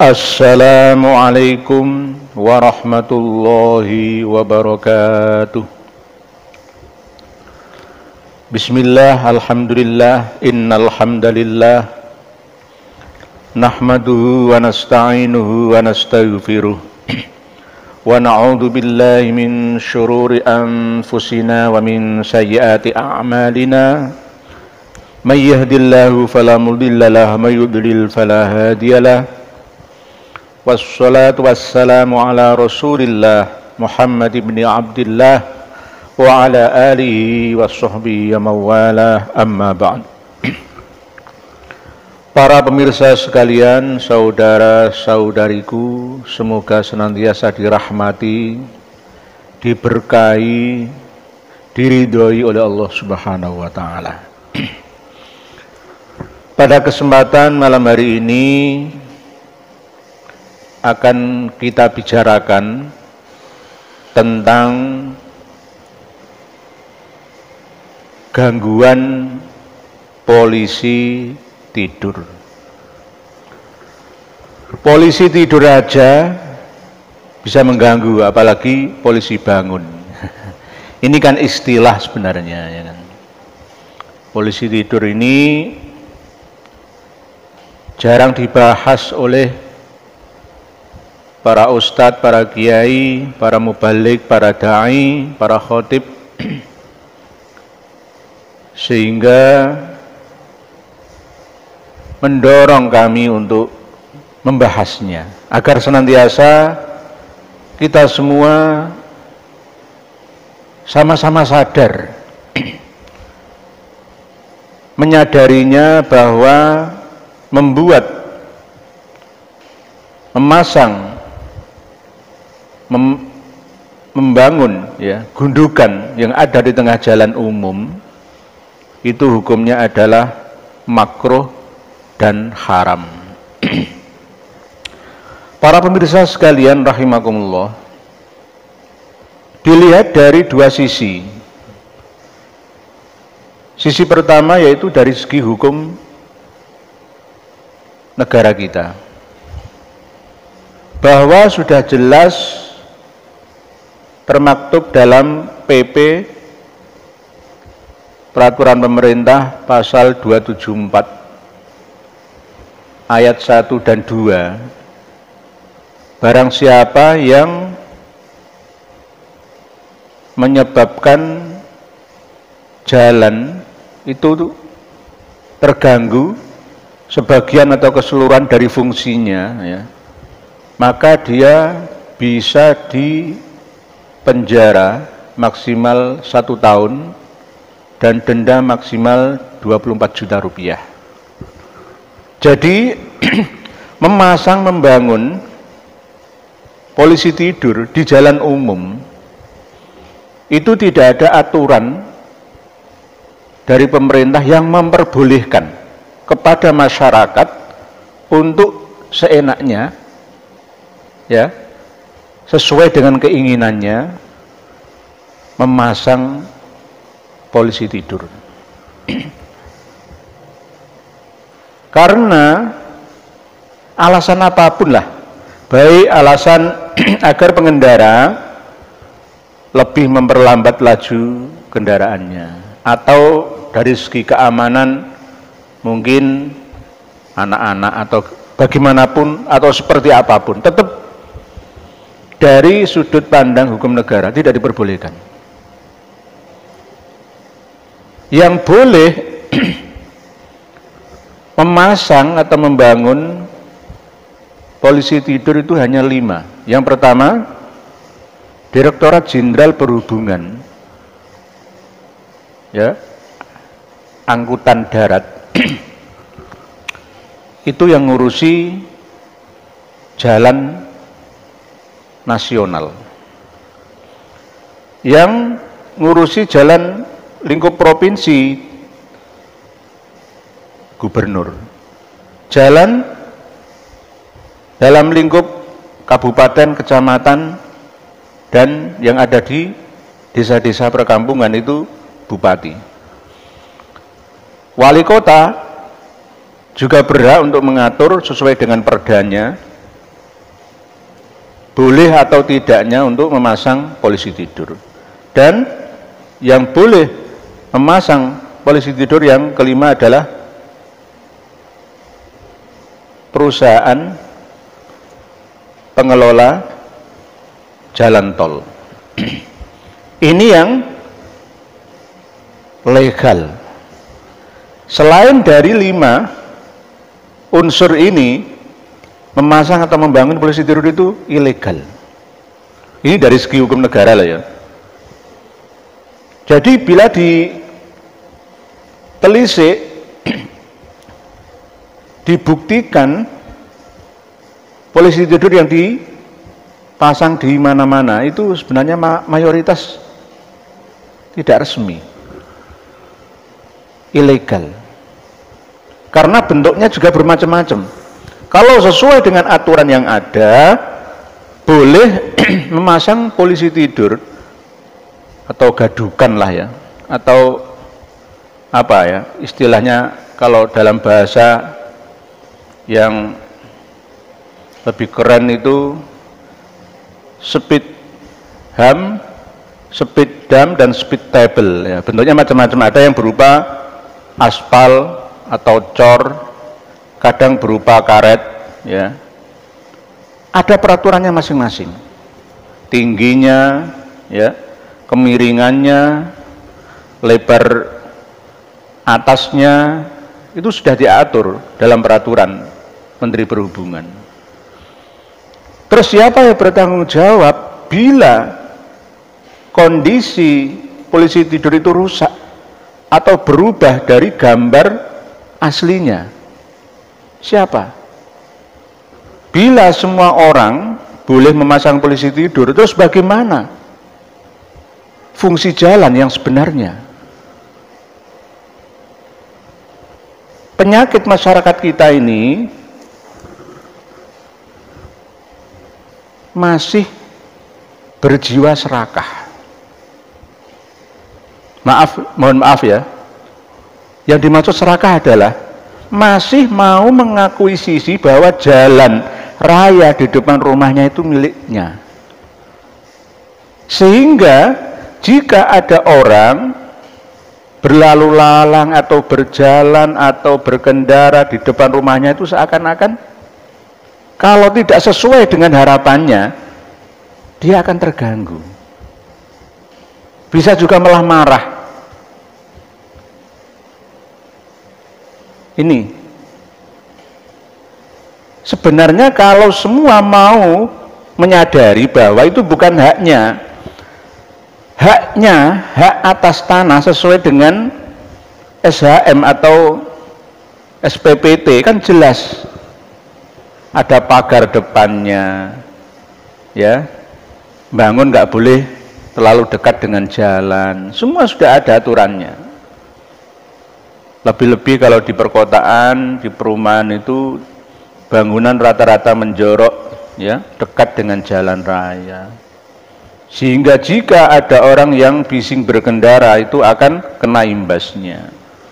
Assalamualaikum warahmatullahi wabarakatuh. Bismillah, alhamdulillah, innal hamdalillah nahmaduhu wa nasta'inuhu wa nastaghfiruh wa na'udzu billahi min syururi anfusina wa min sayyiati a'malina. May yahdihillahu fala mudilla lahu wa may yudlil fala hadiyalah. Wassalatu wassalamu ala Rasulillah Muhammad ibn Abdillah wa ala alihi wa sahbihi wa mawalah, amma ba'd. Para pemirsa sekalian, saudara-saudariku, semoga senantiasa dirahmati, diberkahi, diridhoi oleh Allah Subhanahu wa taala. Pada kesempatan malam hari ini akan kita bicarakan tentang gangguan polisi tidur. Polisi tidur aja bisa mengganggu, apalagi polisi bangun. Ini kan istilah sebenarnya, ya kan? Polisi tidur ini jarang dibahas oleh para ustadz, para kiai, para mubalik, para da'i, para khotib, sehingga mendorong kami untuk membahasnya agar senantiasa kita semua sama-sama sadar menyadarinya bahwa membangun ya gundukan yang ada di tengah jalan umum itu hukumnya adalah makruh dan haram. Para pemirsa sekalian rahimakumullah, dilihat dari dua sisi. Sisi pertama yaitu dari segi hukum negara kita, bahwa sudah jelas termaktub dalam PP Peraturan Pemerintah pasal 274 ayat 1 dan 2, barang siapa yang menyebabkan jalan itu terganggu sebagian atau keseluruhan dari fungsinya, ya, maka dia bisa dipenjara maksimal 1 tahun dan denda maksimal 24 juta rupiah. Jadi membangun polisi tidur di jalan umum itu tidak ada aturan dari pemerintah yang memperbolehkan kepada masyarakat untuk seenaknya, ya, sesuai dengan keinginannya memasang polisi tidur. Karena alasan apapun lah, baik alasan agar pengendara lebih memperlambat laju kendaraannya, atau dari segi keamanan mungkin anak-anak atau bagaimanapun atau seperti apapun, tetap dari sudut pandang hukum negara tidak diperbolehkan. Yang boleh memasang atau membangun polisi tidur itu hanya 5. Yang pertama, Direktorat Jenderal Perhubungan, ya, angkutan darat, itu yang ngurusi jalan nasional. Yang ngurusi jalan lingkup provinsi, gubernur. Jalan dalam lingkup kabupaten, kecamatan, dan yang ada di desa-desa perkampungan itu bupati. Wali kota juga berhak untuk mengatur sesuai dengan perdanya boleh atau tidaknya untuk memasang polisi tidur. Dan yang boleh memasang polisi tidur yang kelima adalah perusahaan pengelola jalan tol. Ini yang legal. Selain dari 5 unsur ini, memasang atau membangun polisi tidur itu ilegal. Ini dari segi hukum negara lah ya. Jadi bila ditelisik, dibuktikan polisi tidur yang dipasang di mana-mana itu sebenarnya mayoritas tidak resmi, ilegal. Karena bentuknya juga bermacam-macam. Kalau sesuai dengan aturan yang ada, boleh memasang polisi tidur atau gadukan lah ya, atau apa ya istilahnya, kalau dalam bahasa yang lebih keren itu speed dump dan speed table ya. Bentuknya macam-macam, ada yang berupa aspal atau cor, kadang berupa karet ya. Ada peraturannya masing-masing, tingginya ya, kemiringannya, lebar atasnya, itu sudah diatur dalam peraturan Menteri Perhubungan. Terus siapa yang bertanggung jawab bila kondisi polisi tidur itu rusak atau berubah dari gambar aslinya? Siapa? Bila semua orang boleh memasang polisi tidur, terus bagaimana fungsi jalan yang sebenarnya? Penyakit masyarakat kita ini masih berjiwa serakah. Mohon maaf ya. Yang dimaksud serakah adalah masih mau mengakuisisi bahwa jalan raya di depan rumahnya itu miliknya. Sehingga jika ada orang berlalu lalang atau berjalan atau berkendara di depan rumahnya, itu seakan-akan kalau tidak sesuai dengan harapannya, dia akan terganggu. Bisa juga malah marah. Ini sebenarnya kalau semua mau menyadari bahwa itu bukan haknya, hak atas tanah sesuai dengan SHM atau SPPT kan jelas, ada pagar depannya ya, bangun nggak boleh terlalu dekat dengan jalan, semua sudah ada aturannya. Lebih-lebih kalau di perkotaan, di perumahan itu bangunan rata-rata menjorok ya, dekat dengan jalan raya. Sehingga jika ada orang yang bising berkendara itu akan kena imbasnya.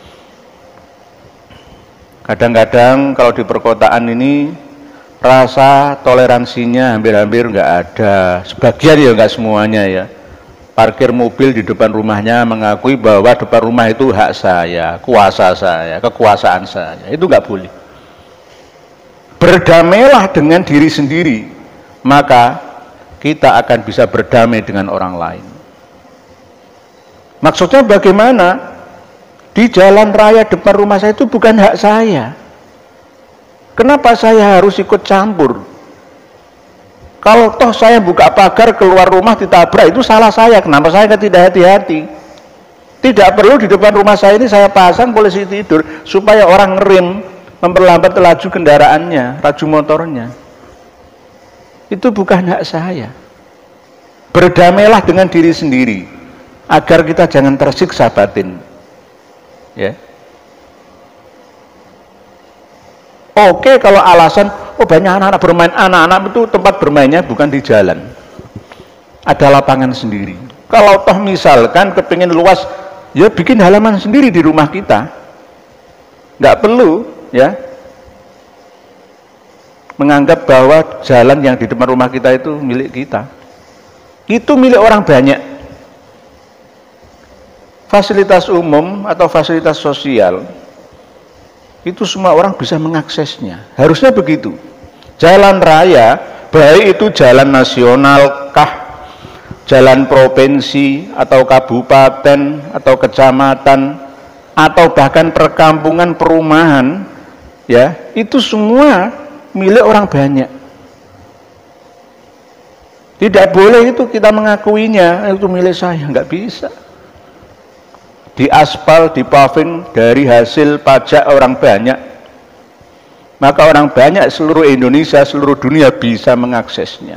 Kadang-kadang kalau di perkotaan ini rasa toleransinya hampir-hampir nggak ada. Sebagian ya, nggak semuanya ya. Parkir mobil di depan rumahnya mengakui bahwa depan rumah itu hak saya, kuasa saya, kekuasaan saya. Itu nggak boleh. Berdamailah dengan diri sendiri, maka kita akan bisa berdamai dengan orang lain. Maksudnya bagaimana? Di jalan raya depan rumah saya itu bukan hak saya. Kenapa saya harus ikut campur? Kalau toh saya buka pagar keluar rumah ditabrak, itu salah saya. Kenapa saya tidak hati-hati? Tidak perlu di depan rumah saya ini saya pasang polisi tidur supaya orang ngerem, memperlambat laju kendaraannya, laju motornya. Itu bukan hak saya. Berdamailah dengan diri sendiri agar kita jangan tersiksa batin. Ya. Oke, kalau alasan banyak anak-anak bermain, anak-anak itu tempat bermainnya bukan di jalan, ada lapangan sendiri. Kalau toh misalkan kepingin luas, ya bikin halaman sendiri di rumah kita, nggak perlu ya menganggap bahwa jalan yang di depan rumah kita itu milik kita. Itu milik orang banyak. Fasilitas umum atau fasilitas sosial itu semua orang bisa mengaksesnya. Harusnya begitu. Jalan raya, baik itu jalan nasional kah, jalan provinsi atau kabupaten atau kecamatan atau bahkan perkampungan perumahan, ya, itu semua milik orang banyak. Tidak boleh itu kita mengakuinya itu milik saya, nggak bisa. Di aspal, di paving dari hasil pajak orang banyak, maka orang banyak seluruh Indonesia, seluruh dunia bisa mengaksesnya.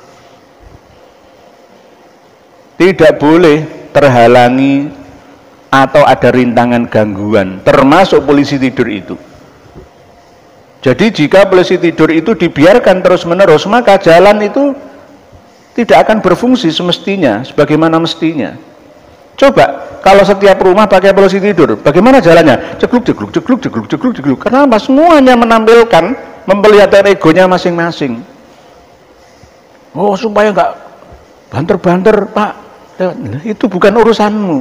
Tidak boleh terhalangi atau ada rintangan gangguan, termasuk polisi tidur itu. Jadi jika polisi tidur itu dibiarkan terus-menerus, maka jalan itu tidak akan berfungsi semestinya, sebagaimana mestinya. Coba kalau setiap rumah pakai polisi tidur, bagaimana jalannya? Cegluk, cegluk, cegluk, cegluk, cegluk, cegluk. Kenapa? Semuanya menampilkan, memperlihatkan egonya masing-masing. Oh, supaya nggak banter-banter, Pak. Itu bukan urusanmu.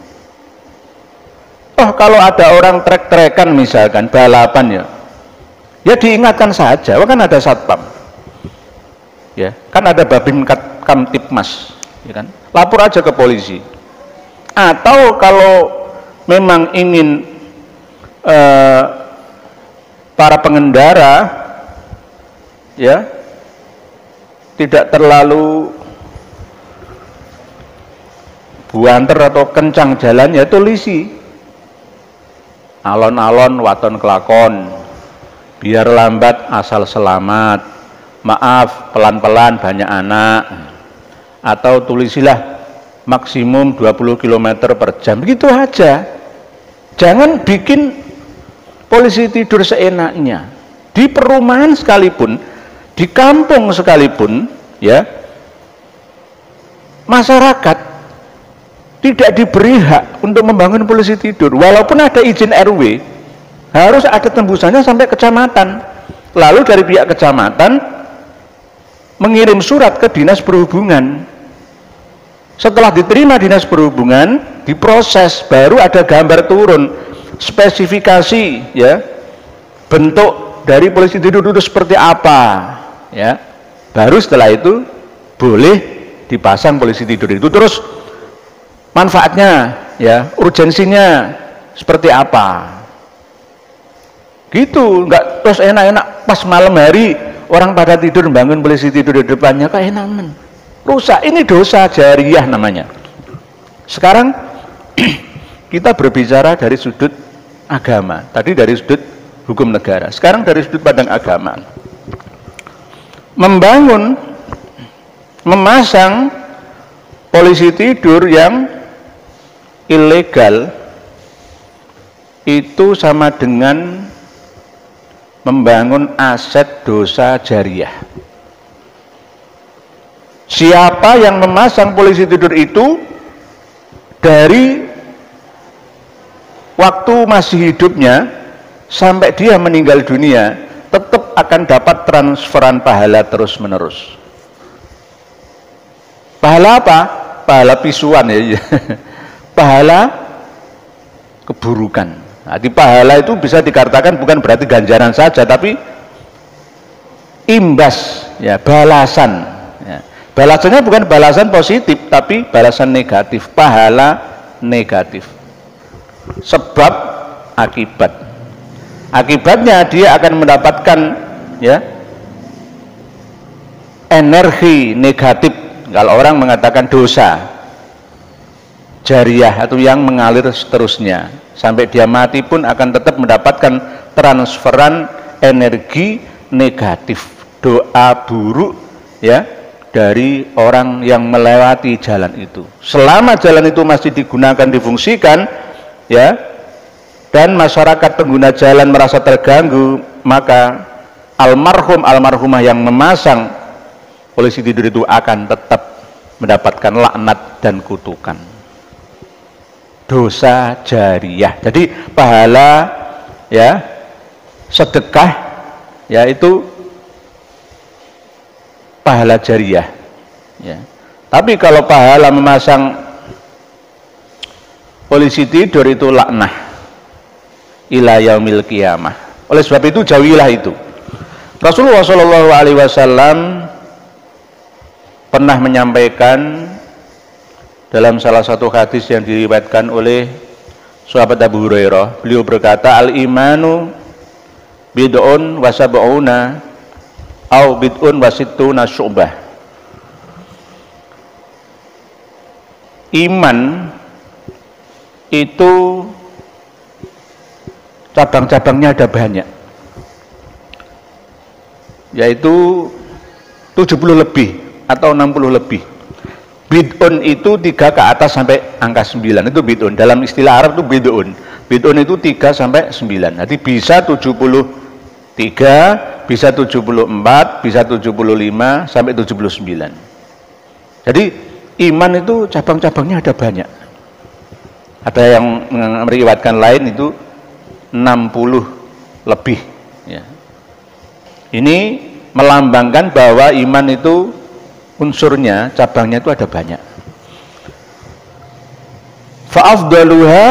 Oh, kalau ada orang trek-trekan misalkan, balapan ya diingatkan saja, kan ada satpam. Ya, kan ada Babin Kamtipmas, ya kan? Lapor aja ke polisi. Atau kalau memang ingin para pengendara ya tidak terlalu buanter atau kencang jalannya, tulisi alon-alon waton kelakon, biar lambat asal selamat, maaf pelan-pelan banyak anak, atau tulisilah maksimum 20 km per jam, begitu aja. Jangan bikin polisi tidur seenaknya. Di perumahan sekalipun, di kampung sekalipun, ya, masyarakat tidak diberi hak untuk membangun polisi tidur. Walaupun ada izin RW, harus ada tembusannya sampai kecamatan. Lalu dari pihak kecamatan mengirim surat ke dinas perhubungan. Setelah diterima dinas perhubungan, diproses, baru ada gambar turun, spesifikasi, ya, bentuk dari polisi tidur itu seperti apa, ya. Baru setelah itu boleh dipasang polisi tidur itu. Terus manfaatnya, ya, urgensinya seperti apa, gitu. Nggak terus enak-enak pas malam hari orang pada tidur bangun polisi tidur di depannya, kok enak men. Rusak, ini dosa jariah namanya. Sekarang kita berbicara dari sudut agama, tadi dari sudut hukum negara, sekarang dari sudut pandang agama. Memasang polisi tidur yang ilegal itu sama dengan membangun aset dosa jariah. Siapa yang memasang polisi tidur itu dari waktu masih hidupnya sampai dia meninggal dunia tetap akan dapat transferan pahala terus menerus. Pahala apa? Pahala pisuan, ya. Pahala keburukan. Nah, di pahala itu bisa dikatakan bukan berarti ganjaran saja, tapi imbas, ya, balasan. Balasannya bukan balasan positif, tapi balasan negatif, pahala negatif. Sebab akibat. Akibatnya dia akan mendapatkan, ya, energi negatif. Kalau orang mengatakan dosa jariah atau yang mengalir seterusnya sampai dia mati pun akan tetap mendapatkan transferan energi negatif, doa buruk, ya, dari orang yang melewati jalan itu. Selama jalan itu masih digunakan, difungsikan, ya, dan masyarakat pengguna jalan merasa terganggu, maka almarhum almarhumah yang memasang polisi tidur itu akan tetap mendapatkan laknat dan kutukan. Dosa jariah. Jadi pahala, ya, sedekah, ya, itu pahala jariah. Ya. Tapi kalau pahala memasang polisi tidur itu laknah ila yaumil qiyamah. Oleh sebab itu jauhilah itu. Rasulullah Shallallahu Alaihi Wasallam pernah menyampaikan dalam salah satu hadis yang diriwayatkan oleh sahabat Abu Hurairah, beliau berkata, al-imanu bid'un wa sab'una au bid'un wa sittuna syu'bah. Iman itu cabang-cabangnya ada banyak, yaitu 70 lebih atau 60 lebih. Bid'un itu 3 ke atas sampai angka 9, itu bid'un. Dalam istilah Arab itu bid'un. Bid'un itu 3 sampai 9. Jadi bisa 73, bisa 74, bisa 75 sampai 79. Jadi iman itu cabang-cabangnya ada banyak. Ada yang meriwayatkan lain itu 60 lebih, ya. Ini melambangkan bahwa iman itu unsurnya, cabangnya itu ada banyak. Fa'afdaluha,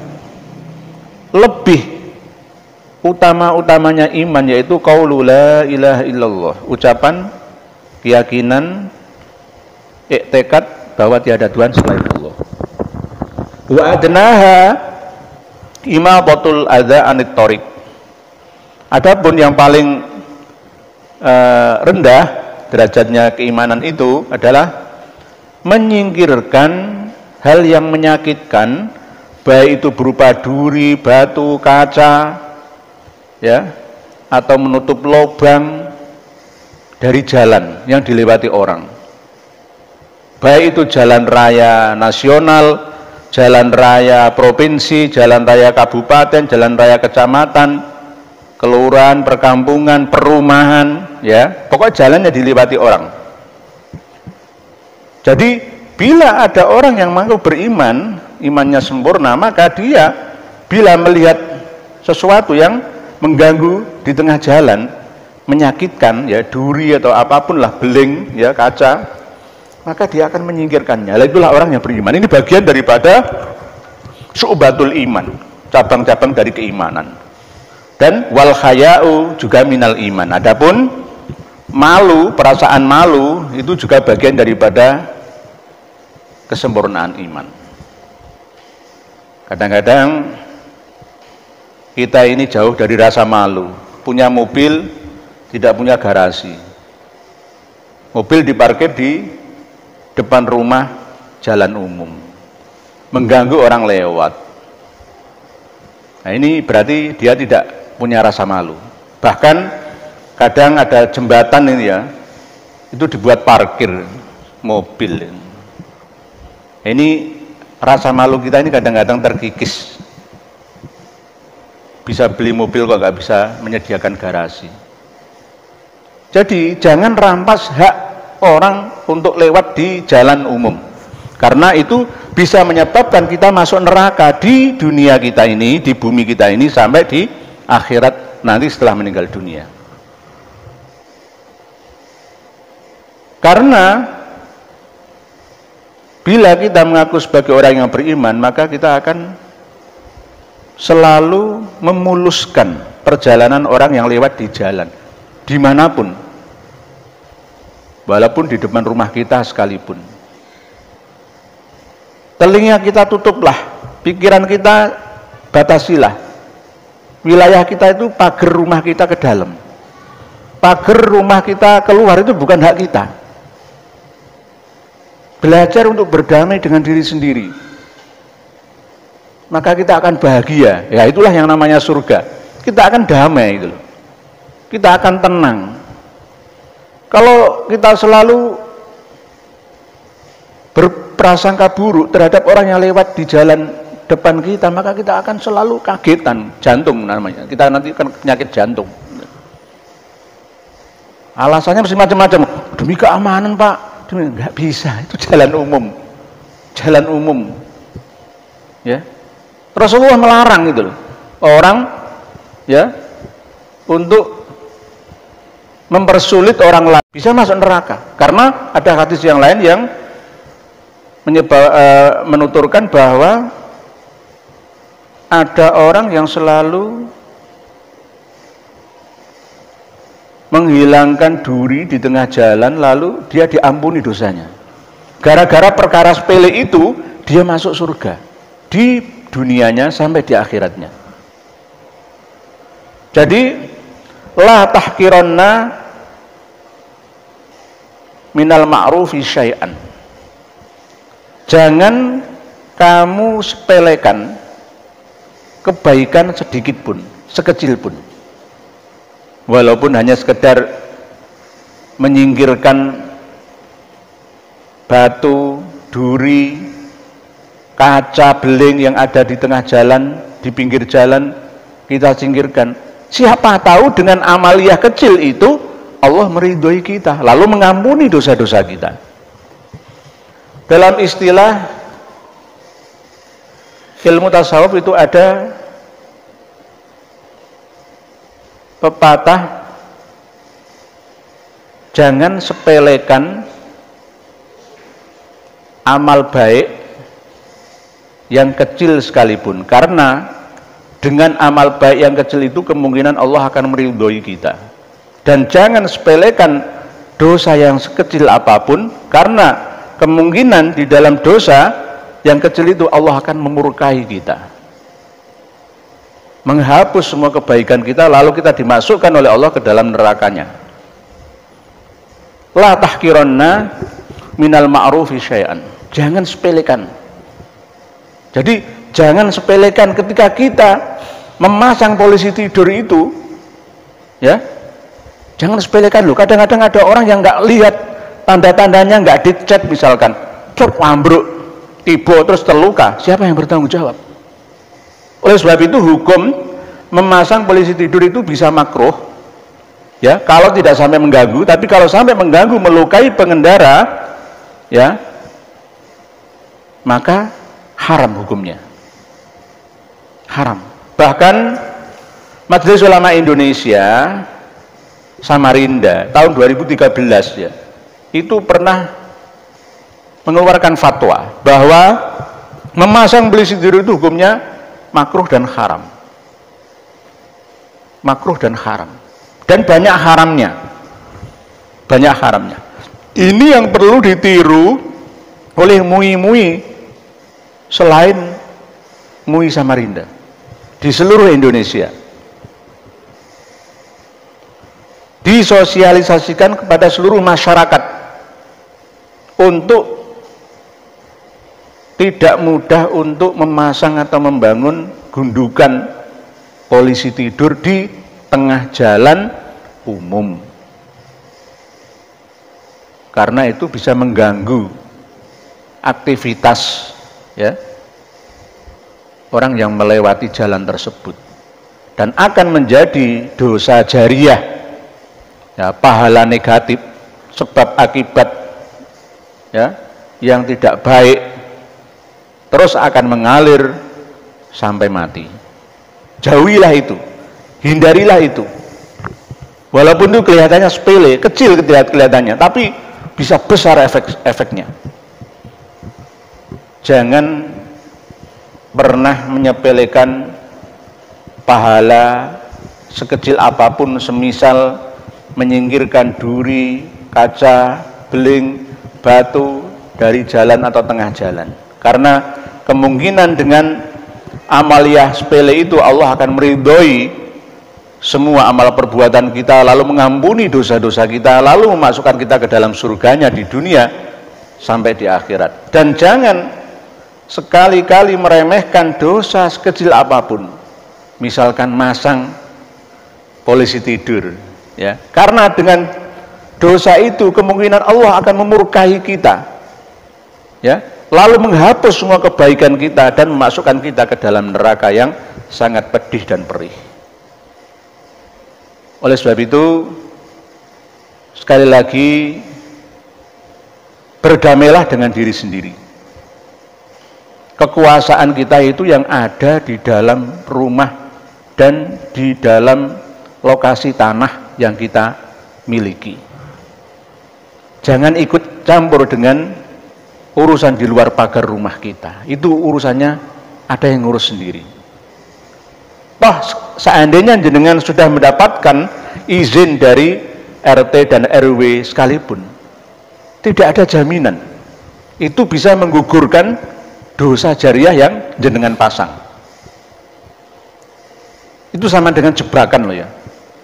lebih utama-utamanya iman yaitu qaulu la ilaha illallah, ucapan keyakinan iktikad bahwa tiada Tuhan selain Allah. Wa adnaha imatatul adza anit thoriq. Adapun yang paling rendah derajatnya keimanan itu adalah menyingkirkan hal yang menyakitkan, baik itu berupa duri, batu, kaca, ya, atau menutup lubang dari jalan yang dilewati orang. Baik itu jalan raya nasional, jalan raya provinsi, jalan raya kabupaten, jalan raya kecamatan, kelurahan, perkampungan, perumahan, ya, pokoknya jalannya dilewati orang. Jadi bila ada orang yang mengaku beriman, imannya sempurna, maka dia bila melihat sesuatu yang mengganggu di tengah jalan, menyakitkan, ya, duri atau apapun lah, beling, ya, kaca, maka dia akan menyingkirkannya. Itulah orang yang beriman. Ini bagian daripada syu'batul iman, cabang-cabang dari keimanan. Dan wal haya'u juga minal iman. Adapun malu, perasaan malu itu juga bagian daripada kesempurnaan iman. Kadang-kadang kita ini jauh dari rasa malu. Punya mobil, tidak punya garasi. Mobil diparkir di depan rumah, jalan umum, mengganggu orang lewat. Nah, ini berarti dia tidak punya rasa malu. Bahkan kadang ada jembatan ini, ya, itu dibuat parkir mobil. Ini rasa malu kita ini kadang-kadang terkikis. Bisa beli mobil kok nggak bisa menyediakan garasi. Jadi jangan rampas hak orang untuk lewat di jalan umum, karena itu bisa menyebabkan kita masuk neraka di dunia kita ini, di bumi kita ini, sampai di akhirat nanti setelah meninggal dunia. Karena bila kita mengaku sebagai orang yang beriman, maka kita akan selalu memuluskan perjalanan orang yang lewat di jalan, dimanapun, walaupun di depan rumah kita sekalipun. Telinga kita tutuplah, pikiran kita batasilah. Wilayah kita itu pagar rumah kita ke dalam, pagar rumah kita keluar itu bukan hak kita. Belajar untuk berdamai dengan diri sendiri, maka kita akan bahagia. Ya, itulah yang namanya surga. Kita akan damai itu, kita akan tenang. Kalau kita selalu berprasangka buruk terhadap orang yang lewat di jalan depan kita, maka kita akan selalu kagetan, jantung namanya. Kita nanti kan penyakit jantung. Alasannya mesti macam-macam. Demi keamanan, Pak. Demi, nggak bisa. Itu jalan umum. Jalan umum. Ya. Rasulullah melarang itu loh. Orang, ya, untuk mempersulit orang lain bisa masuk neraka. Karena ada hadis yang lain yang menuturkan bahwa ada orang yang selalu menghilangkan duri di tengah jalan, lalu dia diampuni dosanya. Gara-gara perkara sepele itu dia masuk surga di dunianya sampai di akhiratnya. Jadi la tahqironna minal ma'rufi syai'an. Jangan kamu sepelekan kebaikan sedikit pun, sekecil pun. Walaupun hanya sekedar menyingkirkan batu, duri, kaca, beling yang ada di tengah jalan, di pinggir jalan, kita singkirkan. Siapa tahu dengan amaliyah kecil itu Allah meridhoi kita, lalu mengampuni dosa-dosa kita. Dalam istilah ilmu tasawuf itu ada pepatah, jangan sepelekan amal baik yang kecil sekalipun, karena dengan amal baik yang kecil itu kemungkinan Allah akan meridhoi kita. Dan jangan sepelekan dosa yang sekecil apapun, karena kemungkinan di dalam dosa yang kecil itu Allah akan memurkai kita, menghapus semua kebaikan kita, lalu kita dimasukkan oleh Allah ke dalam nerakanya. La tahqironna minal ma'rufi syai'an. Jangan sepelekan. Jadi jangan sepelekan ketika kita memasang polisi tidur itu, ya. Jangan sepelekan loh. Kadang-kadang ada orang yang nggak lihat tanda-tandanya, nggak dicek, misalkan cuk ambruk, tiba terus terluka. Siapa yang bertanggung jawab? Oleh sebab itu hukum memasang polisi tidur itu bisa makruh, ya, kalau tidak sampai mengganggu. Tapi kalau sampai mengganggu, melukai pengendara, ya, maka haram hukumnya, haram. Bahkan Majelis Ulama Indonesia Samarinda tahun 2013 ya, itu pernah mengeluarkan fatwa bahwa memasang polisi tidur itu hukumnya makruh dan haram. Makruh dan haram. Dan banyak haramnya. Banyak haramnya. Ini yang perlu ditiru oleh MUI-MUI selain MUI Samarinda di seluruh Indonesia. Disosialisasikan kepada seluruh masyarakat untuk tidak mudah untuk memasang atau membangun gundukan polisi tidur di tengah jalan umum, karena itu bisa mengganggu aktivitas, ya, orang yang melewati jalan tersebut, dan akan menjadi dosa jariah, ya, pahala negatif, sebab akibat, ya, yang tidak baik terus akan mengalir sampai mati. Jauhilah itu, hindarilah itu. Walaupun itu kelihatannya sepele, kecil kelihatannya, tapi bisa besar efeknya. Jangan pernah menyepelekan pahala sekecil apapun, semisal menyingkirkan duri, kaca, beling, batu dari jalan atau tengah jalan. Karena kemungkinan dengan amaliyah sepele itu Allah akan meridhoi semua amal perbuatan kita, lalu mengampuni dosa-dosa kita, lalu memasukkan kita ke dalam surganya di dunia sampai di akhirat. Dan jangan sekali-kali meremehkan dosa sekecil apapun, misalkan masang polisi tidur, ya, karena dengan dosa itu kemungkinan Allah akan memurkai kita, ya, lalu menghapus semua kebaikan kita dan memasukkan kita ke dalam neraka yang sangat pedih dan perih. Oleh sebab itu, sekali lagi, berdamailah dengan diri sendiri. Kekuasaan kita itu yang ada di dalam rumah dan di dalam lokasi tanah yang kita miliki. Jangan ikut campur dengan urusan di luar pagar rumah kita. Itu urusannya ada yang ngurus sendiri. Toh seandainya jenengan sudah mendapatkan izin dari RT dan RW sekalipun, tidak ada jaminan itu bisa menggugurkan dosa jariah yang jenengan pasang. Itu sama dengan jebakan loh ya.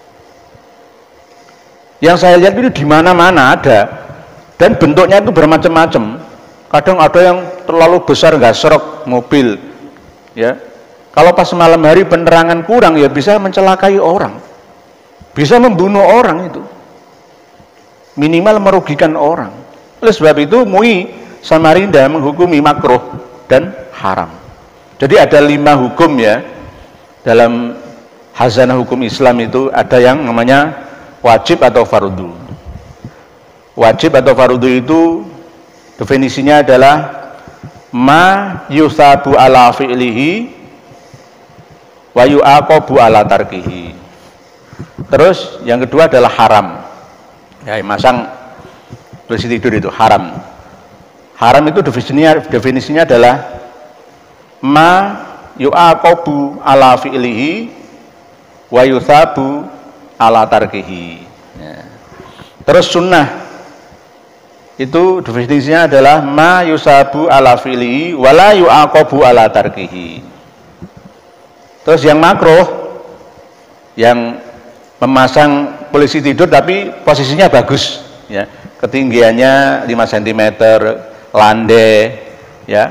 Yang saya lihat itu di mana-mana ada, dan bentuknya itu bermacam-macam. Kadang ada yang terlalu besar nggak serok mobil, ya. Kalau pas malam hari penerangan kurang ya bisa mencelakai orang, bisa membunuh orang itu, minimal merugikan orang. Oleh sebab itu MUI Samarinda menghukumi makruh dan haram. Jadi ada 5 hukum ya dalam hazanah hukum Islam itu, ada yang namanya wajib atau fardu. Wajib atau fardu itu definisinya adalah ma yusabu ala fi'lihi wa yu'aqabu ala tarkihi. Terus yang kedua adalah haram. Ya, masang posisi tidur itu haram. Haram itu definisinya adalah ma yu'aqabu ala fi'lihi wa yusabu ala tarkihi. Ya. Terus sunnah itu definisinya adalah ma yusabu ala fi'lihi wa la yu'aqabu ala tarkihi. Terus yang makruh, yang memasang polisi tidur tapi posisinya bagus, ya, ketinggiannya 5 cm, landai, ya,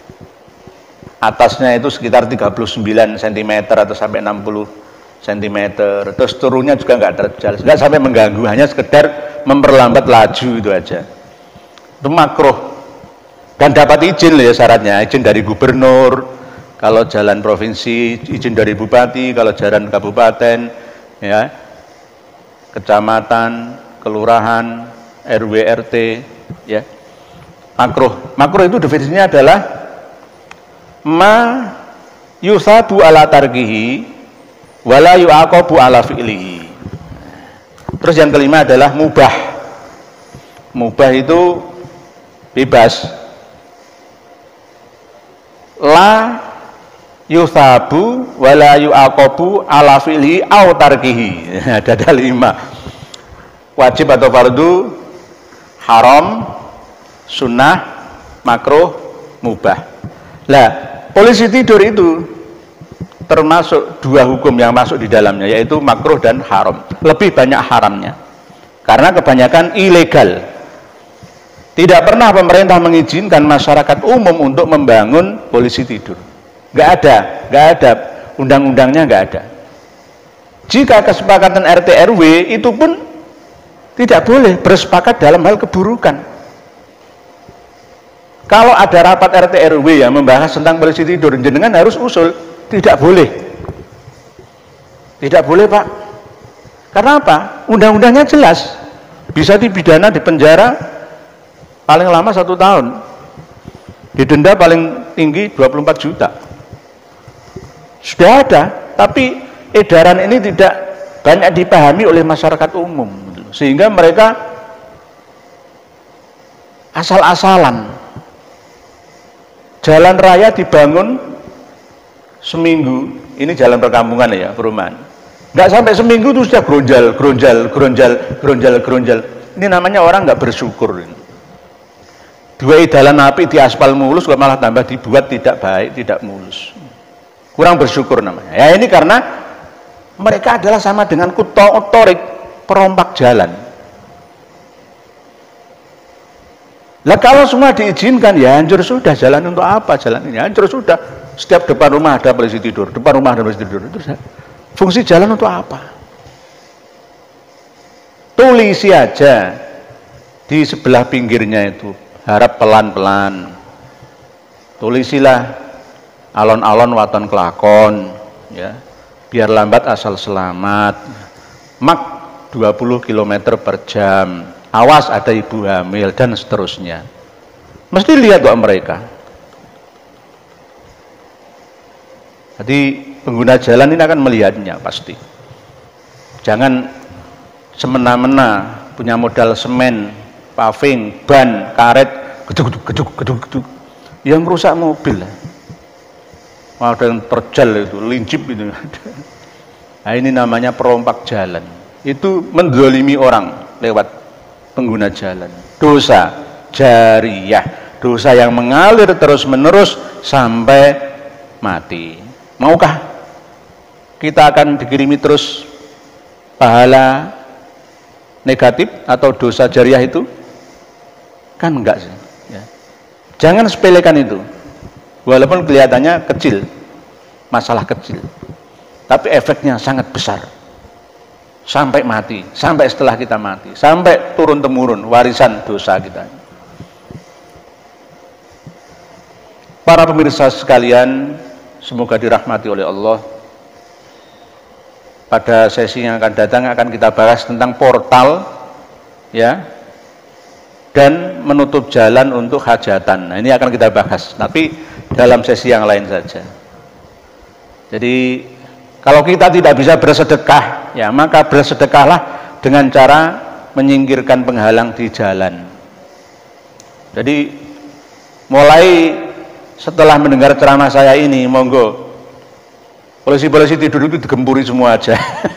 atasnya itu sekitar 39 cm atau sampai 60 cm, terus turunnya juga nggak terjal, nggak sampai mengganggu, hanya sekedar memperlambat laju itu aja. Itu makruh dan dapat izin loh ya, syaratnya izin dari gubernur. Kalau jalan provinsi izin dari bupati, kalau jalan kabupaten, ya, kecamatan, kelurahan, RW, RT, ya. Makruh itu definisinya adalah ma yusabu ala tarkihi wala yu'aqabu ala fi'lihi. Terus yang kelima adalah mubah. Mubah itu bebas. La yusabu wala yu'aqabu ala fi'lihi au tarkihi. Ada 5. Wajib atau fardu, haram, sunnah, makruh, mubah. Lah, polisi tidur itu termasuk 2 hukum yang masuk di dalamnya, yaitu makruh dan haram. Lebih banyak haramnya karena kebanyakan ilegal. Tidak pernah pemerintah mengizinkan masyarakat umum untuk membangun polisi tidur. Nggak ada, undang-undangnya nggak ada. Jika kesepakatan RT RW itu pun tidak boleh bersepakat dalam hal keburukan. Kalau ada rapat RT RW yang membahas tentang polisi tidur, jenengan harus usul, tidak boleh. Tidak boleh, Pak. Karena apa? Undang-undangnya jelas. Bisa dipidana, dipenjara paling lama 1 tahun. Didenda paling tinggi 24 juta. Sudah ada, tapi edaran ini tidak banyak dipahami oleh masyarakat umum, sehingga mereka asal-asalan. Jalan raya dibangun seminggu, ini jalan perkampungan ya, perumahan. Nggak sampai seminggu itu sudah geronjal. Ini namanya orang nggak bersyukur. 2 jalan api di aspal mulus, malah tambah dibuat tidak baik, tidak mulus. Kurang bersyukur namanya. Ya ini karena mereka adalah sama dengan kuto otorik, perompak jalan. Lah kalau semua diizinkan ya hancur sudah, jalan untuk apa jalan ini? Hancur sudah. Setiap depan rumah ada polisi tidur, depan rumah ada polisi tidur. Itu fungsi jalan untuk apa? Tulisi aja di sebelah pinggirnya itu, harap pelan-pelan. Tulisilah alon-alon waton kelakon, ya, biar lambat asal selamat. Mak 20 km per jam, awas ada ibu hamil, dan seterusnya. Mesti lihat kok mereka. Jadi pengguna jalan ini akan melihatnya pasti. Jangan semena-mena, punya modal semen, paving, ban, karet, geduk, yang merusak mobil. Ada yang terjal itu, lincip itu. Nah, ini namanya perompak jalan. Itu menzalimi orang lewat pengguna jalan. Dosa jariyah, dosa yang mengalir terus-menerus sampai mati. Maukah kita akan dikirimi terus pahala negatif atau dosa jariyah itu? Kan enggak sih ya. Jangan sepelekan itu, walaupun kelihatannya kecil, masalah kecil, tapi efeknya sangat besar sampai mati, sampai setelah kita mati, sampai turun-temurun warisan dosa kita. Para pemirsa sekalian, semoga dirahmati oleh Allah. Pada sesi yang akan datang akan kita bahas tentang portal ya, dan menutup jalan untuk hajatan. Nah, ini akan kita bahas, tapi dalam sesi yang lain saja. Jadi kalau kita tidak bisa bersedekah, ya maka bersedekahlah dengan cara menyingkirkan penghalang di jalan. Jadi mulai setelah mendengar ceramah saya ini, monggo polisi-polisi tidur itu digempuri semua aja.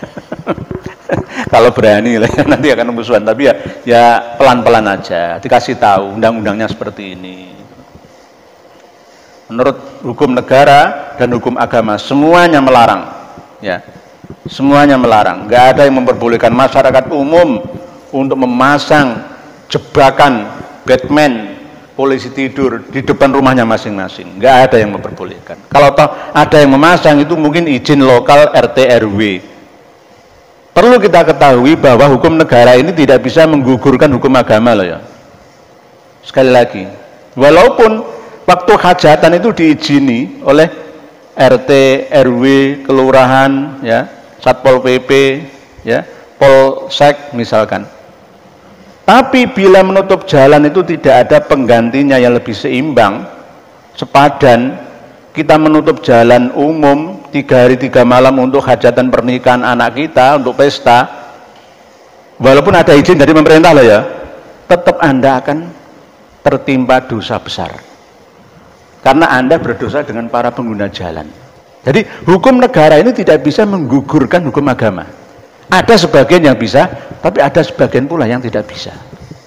Kalau berani lah, nanti akan musuhan. Tapi ya pelan-pelan aja, dikasih tahu undang-undangnya seperti ini. Menurut hukum negara dan hukum agama semuanya melarang, ya, semuanya melarang. Nggak ada yang memperbolehkan masyarakat umum untuk memasang jebakan Batman polisi tidur di depan rumahnya masing-masing. Nggak ada yang memperbolehkan. Kalau ada yang memasang itu mungkin izin lokal RT RW. Perlu kita ketahui bahwa hukum negara ini tidak bisa menggugurkan hukum agama loh ya. Sekali lagi, walaupun waktu hajatan itu diizini oleh RT, RW, kelurahan, ya, Satpol PP, ya, Polsek misalkan. Tapi bila menutup jalan itu tidak ada penggantinya yang lebih seimbang, sepadan, kita menutup jalan umum 3 hari 3 malam untuk hajatan pernikahan anak kita, untuk pesta, walaupun ada izin dari pemerintah loh ya, tetap Anda akan tertimpa dosa besar. Karena Anda berdosa dengan para pengguna jalan. Jadi hukum negara ini tidak bisa menggugurkan hukum agama. Ada sebagian yang bisa, tapi ada sebagian pula yang tidak bisa.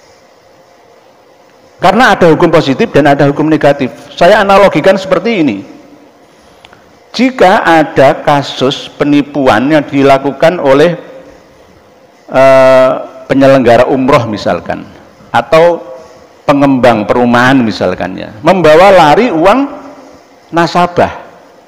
Karena ada hukum positif dan ada hukum negatif. Saya analogikan seperti ini. Jika ada kasus penipuan yang dilakukan oleh penyelenggara umroh misalkan, atau pengembang perumahan misalkan ya, membawa lari uang nasabah.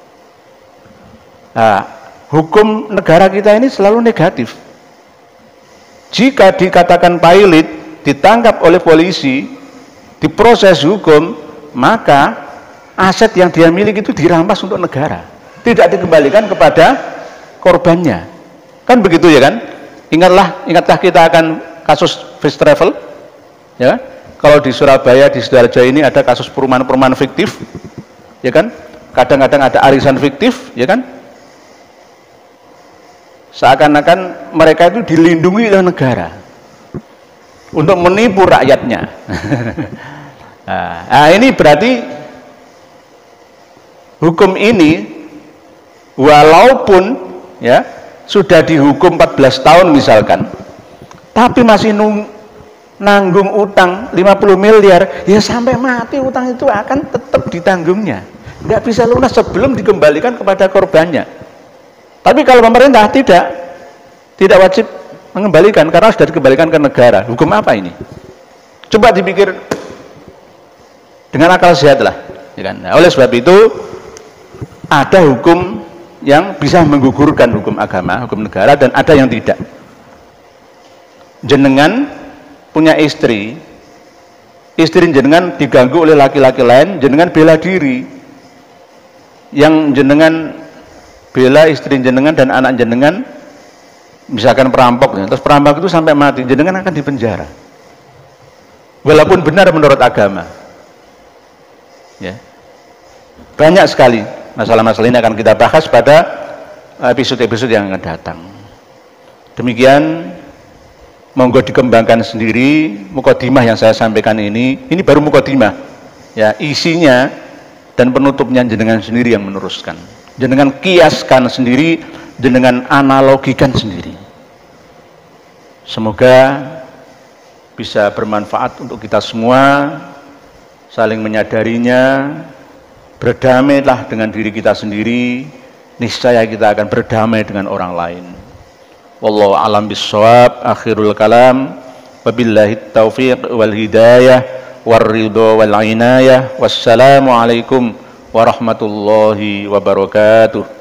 Nah, hukum negara kita ini selalu negatif. Jika dikatakan pilot, ditangkap oleh polisi, diproses hukum, maka aset yang dia miliki itu dirampas untuk negara, tidak dikembalikan kepada korbannya. Kan begitu ya kan? Ingatlah kita akan kasus first travel, ya. Kalau di Surabaya, di Sidoarjo ini ada kasus perumahan-perumahan fiktif, ya kan? Kadang-kadang ada arisan fiktif, ya kan? Seakan-akan mereka itu dilindungi oleh negara untuk menipu rakyatnya. Nah, ini berarti hukum ini walaupun ya sudah dihukum 14 tahun misalkan, tapi masih nanggung utang 50 miliar, ya sampai mati utang itu akan tetap ditanggungnya, nggak bisa lunas sebelum dikembalikan kepada korbannya. Tapi kalau pemerintah tidak wajib mengembalikan karena sudah dikembalikan ke negara. Hukum apa ini? Coba dipikir dengan akal sehat lah, ya kan? Nah, oleh sebab itu ada hukum yang bisa menggugurkan hukum agama, hukum negara, dan ada yang tidak. Jenengan punya istri jenengan diganggu oleh laki-laki lain, jenengan bela diri. Yang jenengan bela istri jenengan dan anak jenengan misalkan perampok, terus perampok itu sampai mati, jenengan akan dipenjara walaupun benar menurut agama ya. Banyak sekali masalah-masalah ini akan kita bahas pada episode-episode yang akan datang. Demikian monggo dikembangkan sendiri. Mukadimah yang saya sampaikan ini baru mukadimah. Ya, isinya dan penutupnya jenengan sendiri yang meneruskan. Jenengan kiaskan sendiri, jenengan analogikan sendiri. Semoga bisa bermanfaat untuk kita semua, saling menyadarinya, berdamailah dengan diri kita sendiri, niscaya kita akan berdamai dengan orang lain. Wallahu a'lam bissawab. Akhirul kalam, wabillahi taufiq wal hidayah war ridha wal inayah. Wassalamu alaikum warahmatullahi wabarakatuh.